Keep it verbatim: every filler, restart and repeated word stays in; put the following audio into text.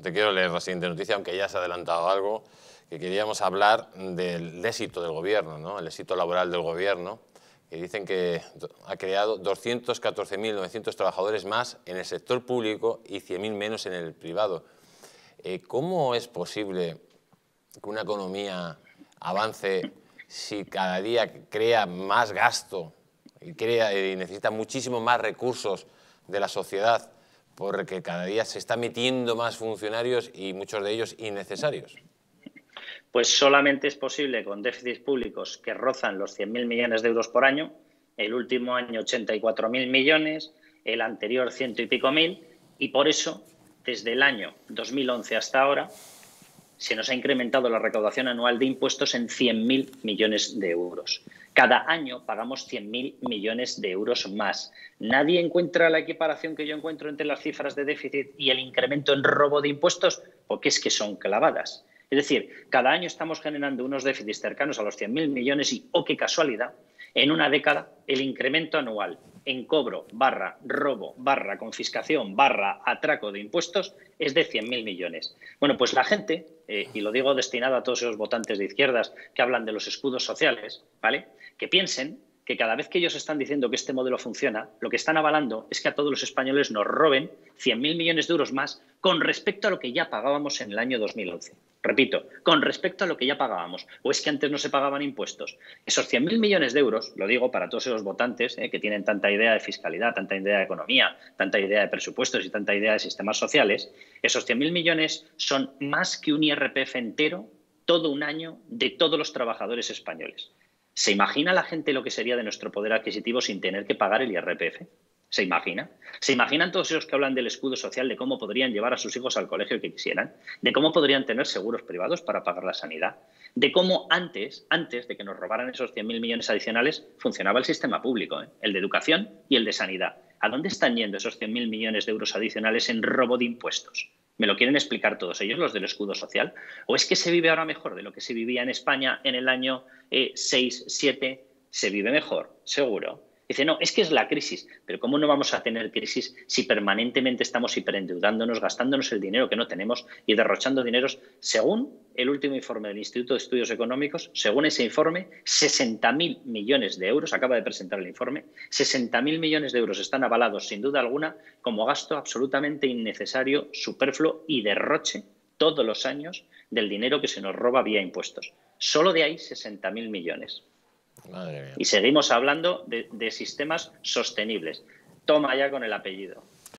Te quiero leer la siguiente noticia, aunque ya se ha adelantado algo, que queríamos hablar del éxito del gobierno, ¿no? El éxito laboral del gobierno, que dicen que ha creado doscientos catorce mil novecientos trabajadores más en el sector público y cien mil menos en el privado. Eh, ¿Cómo es posible que una economía avance si cada día crea más gasto y, crea, y necesita muchísimos más recursos de la sociedad, porque cada día se está metiendo más funcionarios y muchos de ellos innecesarios? Pues solamente es posible con déficits públicos que rozan los cien mil millones de euros por año, el último año ochenta y cuatro mil millones, el anterior ciento y pico mil, y por eso, desde el año dos mil once hasta ahora, se nos ha incrementado la recaudación anual de impuestos en cien mil millones de euros. Cada año pagamos cien mil millones de euros más. ¿Nadie encuentra la equiparación que yo encuentro entre las cifras de déficit y el incremento en robo de impuestos? Porque es que son clavadas. Es decir, cada año estamos generando unos déficits cercanos a los cien mil millones y, oh, qué casualidad, en una década el incremento anual en cobro barra robo barra confiscación barra atraco de impuestos es de cien mil millones. Bueno, pues la gente, eh, y lo digo destinado a todos esos votantes de izquierdas que hablan de los escudos sociales, ¿vale?, que piensen que cada vez que ellos están diciendo que este modelo funciona, lo que están avalando es que a todos los españoles nos roben cien mil millones de euros más con respecto a lo que ya pagábamos en el año dos mil once. Repito, con respecto a lo que ya pagábamos. ¿O es que antes no se pagaban impuestos? Esos cien mil millones de euros, lo digo para todos esos votantes eh, que tienen tanta idea de fiscalidad, tanta idea de economía, tanta idea de presupuestos y tanta idea de sistemas sociales, esos cien mil millones son más que un I R P F entero todo un año de todos los trabajadores españoles. ¿Se imagina la gente lo que sería de nuestro poder adquisitivo sin tener que pagar el I R P F? ¿Se imagina? ¿Se imaginan todos esos que hablan del escudo social, de cómo podrían llevar a sus hijos al colegio que quisieran? ¿De cómo podrían tener seguros privados para pagar la sanidad? ¿De cómo antes, antes de que nos robaran esos cien mil millones adicionales, funcionaba el sistema público, ¿eh? El de educación y el de sanidad? ¿A dónde están yendo esos cien mil millones de euros adicionales en robo de impuestos? ¿Me lo quieren explicar todos ellos, los del escudo social? ¿O es que se vive ahora mejor de lo que se vivía en España en el año eh, seis, siete? ¿Se vive mejor? Seguro. Dice, no, es que es la crisis. Pero ¿cómo no vamos a tener crisis si permanentemente estamos hiperendeudándonos, gastándonos el dinero que no tenemos y derrochando dineros? Según el último informe del Instituto de Estudios Económicos, según ese informe, sesenta mil millones de euros, acaba de presentar el informe, sesenta mil millones de euros están avalados, sin duda alguna, como gasto absolutamente innecesario, superfluo y derroche todos los años del dinero que se nos roba vía impuestos. Solo de ahí sesenta mil millones. Madre mía. Y seguimos hablando de, de sistemas sostenibles. Toma ya con el apellido.